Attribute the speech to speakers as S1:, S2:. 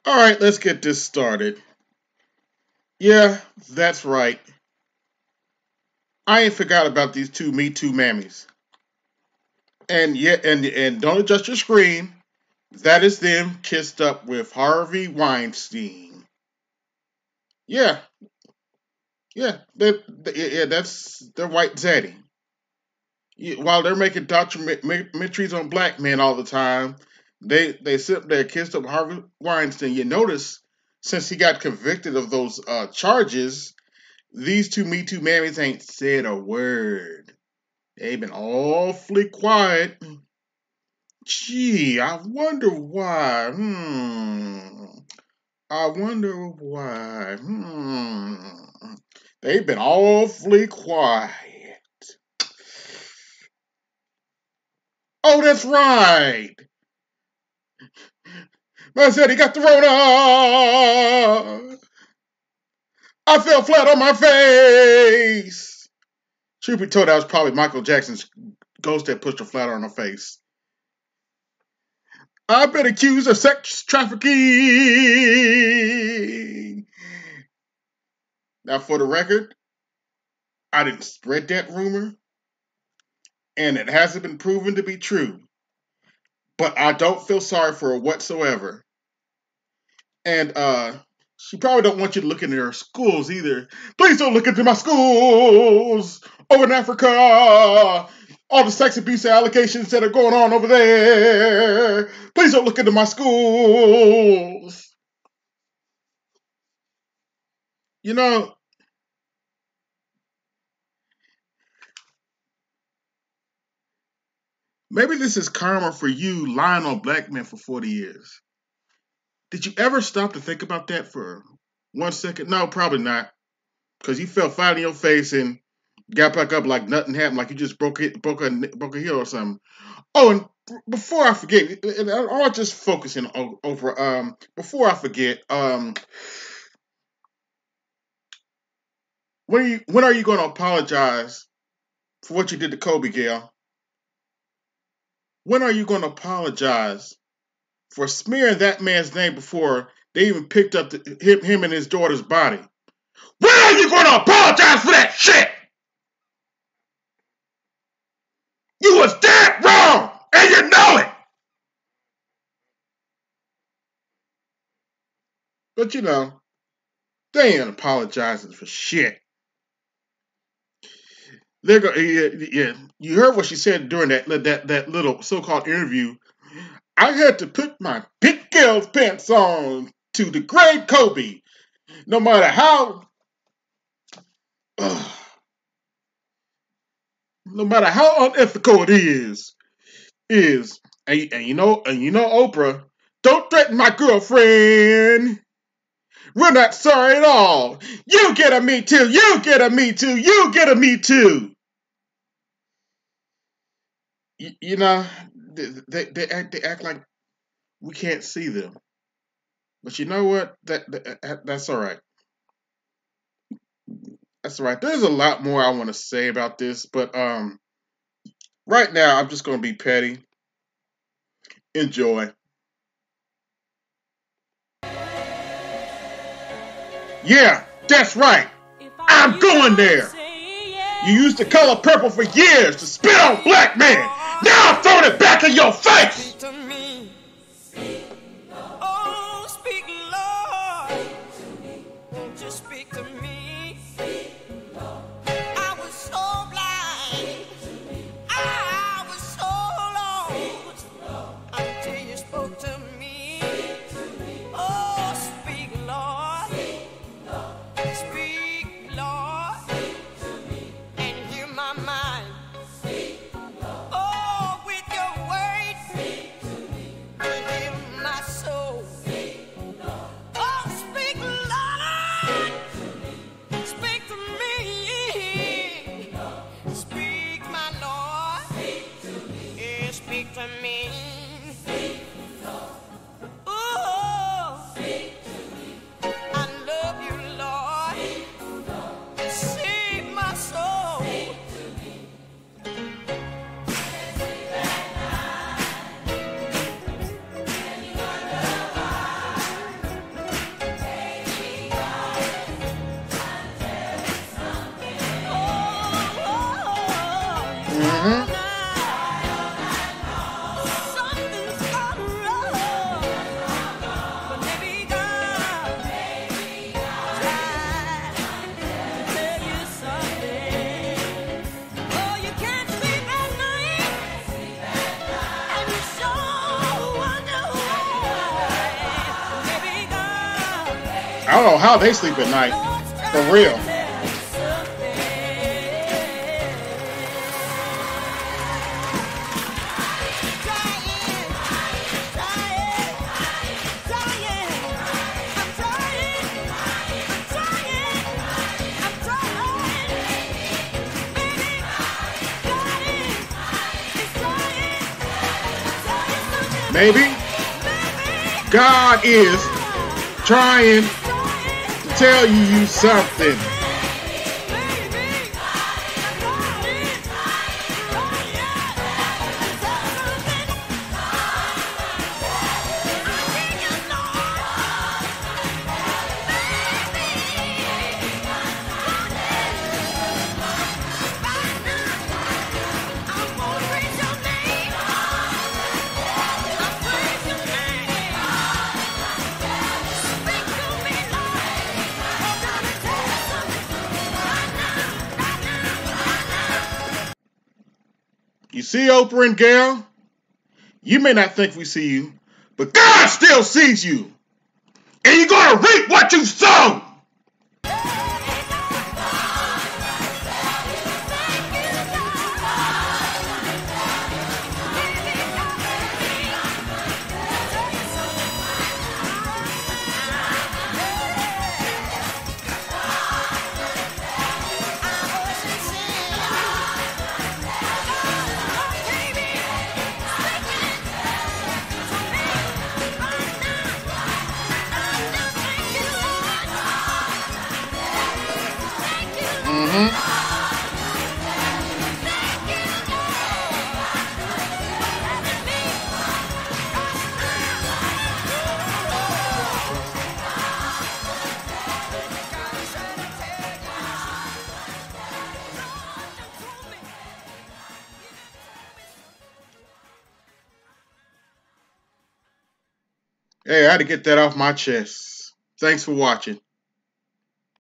S1: All right, let's get this started. Yeah, that's right. I ain't forgot about these two MeTooMammys. And yeah, and don't adjust your screen. That is them kissed up with Harvey Weinstein. Yeah, yeah, that's their white zaddy. Yeah, while they're making documentaries on black men all the time, they sit there kissed up Harvey Weinstein. You notice since he got convicted of those charges, these two MeTooMammys ain't said a word. They've been awfully quiet. Gee, I wonder why. I wonder why. They've been awfully quiet. Oh, that's right. Man said he got the Rona. I fell flat on my face. Truth be told, that was probably Michael Jackson's ghost that pushed her flat on her face. I've been accused of sex trafficking. Now, for the record, I didn't spread that rumor, and it hasn't been proven to be true. But I don't feel sorry for her whatsoever. And she probably don't want you to look into her schools either. Please don't look into my schools over in Africa. All the sex abuse allegations that are going on over there. Please don't look into my schools. You know, maybe this is karma for you lying on black men for 40 years. Did you ever stop to think about that for 1 second? No, probably not. Because you fell flat on your face and got back up like nothing happened, like you just broke a heel or something. Oh, and before I forget, and I want to just focusing over. Before I forget, when are you going to apologize for what you did to Kobe, Gail? When are you going to apologize for smearing that man's name before they even picked up him and his daughter's body? When are you going to apologize for that shit? You was dead wrong, and you know it. But you know, they ain't apologizing for shit. They're go, yeah. You heard what she said during that little so-called interview. I had to put my big girl's pants on to degrade Kobe, no matter how, no matter how unethical it is. And you know Oprah. Don't threaten my girlfriend. We're not sorry at all. You get a me too. You get a me too. You get a me too. You know, they act like we can't see them. But you know what? That's all right. That's all right. There's a lot more I want to say about this, but right now I'm just gonna be petty. Enjoy. Yeah, that's right. I'm going there. You used the color purple for years to spit on black men. Now I'm throwing it back in your face. I don't know how they sleep at night. For real. Maybe God is trying to tell you something. You see, Oprah and Gail, you may not think we see you, but God still sees you. And you're going to reap what you sow. Hey, I had to get that off my chest. Thanks for watching.